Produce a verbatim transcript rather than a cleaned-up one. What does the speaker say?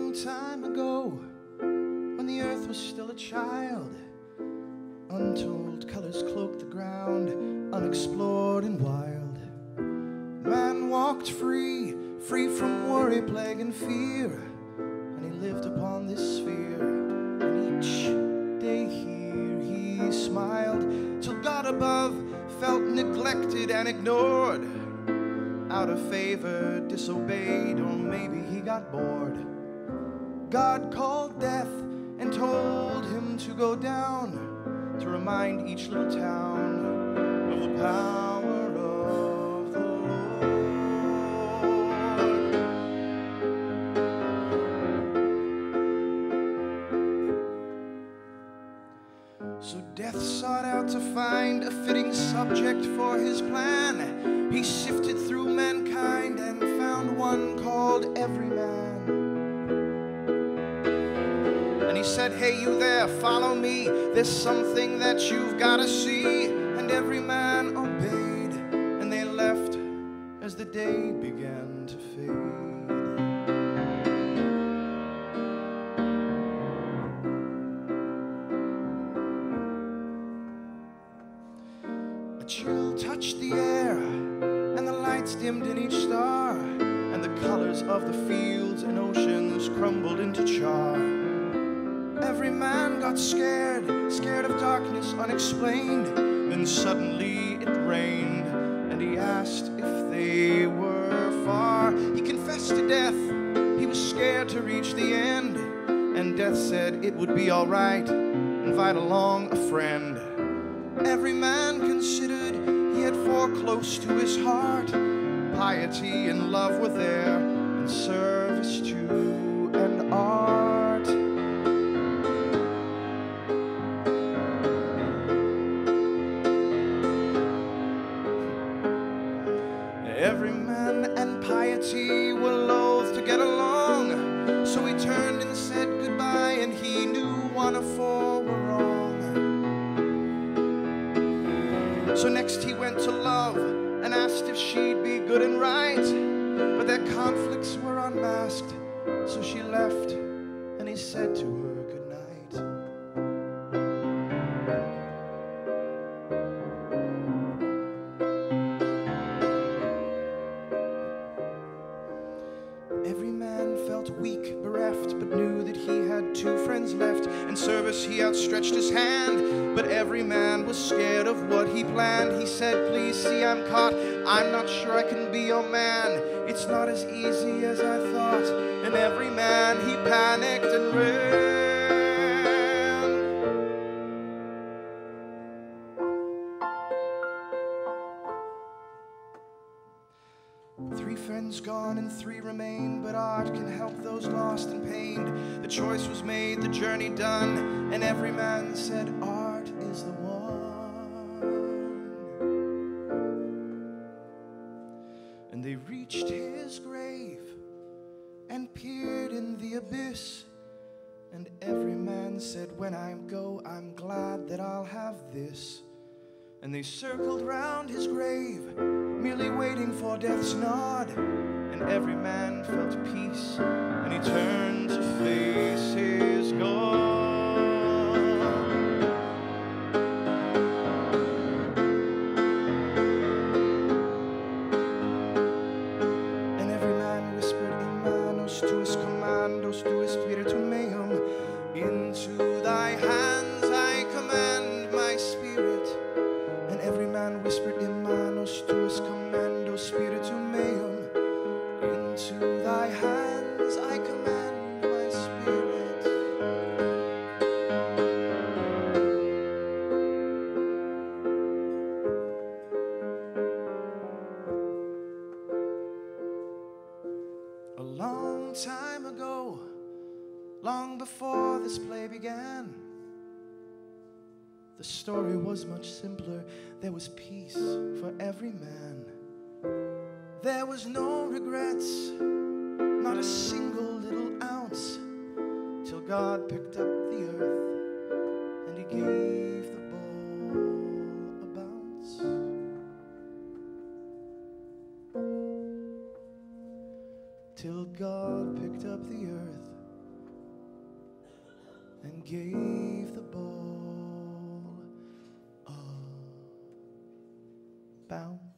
long time ago, when the earth was still a child, untold colors cloaked the ground, unexplored and wild. Man walked free, free from worry, plague, and fear, and he lived upon this sphere. And each day here he smiled, till God above felt neglected and ignored. Out of favor, disobeyed, or maybe he got bored. God called death and told him to go down, to remind each little town of the power of the Lord. So death sought out to find a fitting subject for his plan. He sifted through mankind and found one called Everyman. And he said, hey, you there, follow me. There's something that you've got to see. And every man obeyed, and they left as the day began to fade. A chill touched the air, and the lights dimmed in each star, and the colors of the fields and oceans crumbled into char. Every man got scared, scared of darkness unexplained. Then suddenly it rained, and he asked if they were far. He confessed to death, he was scared to reach the end. And death said it would be all right, invite along a friend. Every man considered he had four close to his heart. Piety and love were there, and service too, and art. Everyman and piety were loath to get along, so he turned and said goodbye, and he knew one of four were wrong. So next he went to love and asked if she'd be good and right, but their conflicts were unmasked, so she left, and he said to her good night. Every man felt weak, bereft, but knew that he had two friends left. In service he outstretched his hand, but every man was scared of what he planned. He said, please see I'm caught, I'm not sure I can be your man. It's not as easy as I thought. And every man, he panicked and ran. Three friends gone and three remain, but art can help those lost and pained. The choice was made, the journey done, and every man said art is the one. And they reached his grave and peered in the abyss, and every man said, when I go, I'm glad that I'll have this. And they circled round his grave, merely waiting for death's nod, and every man felt peace, and he turned to face his God. And every man whispered in manos to his commandos, to his spiritum meum, into thy hands I command my spirit. And every man whispered in manos to his commando spiritum meum, into thy hands I command my spirit. A long time ago, long before this play began, the story was much simpler. There was peace for every man. There was no regrets, not a single little ounce, till God picked up the earth and he gave the ball a bounce. Till God picked up the earth gave the ball a bounce.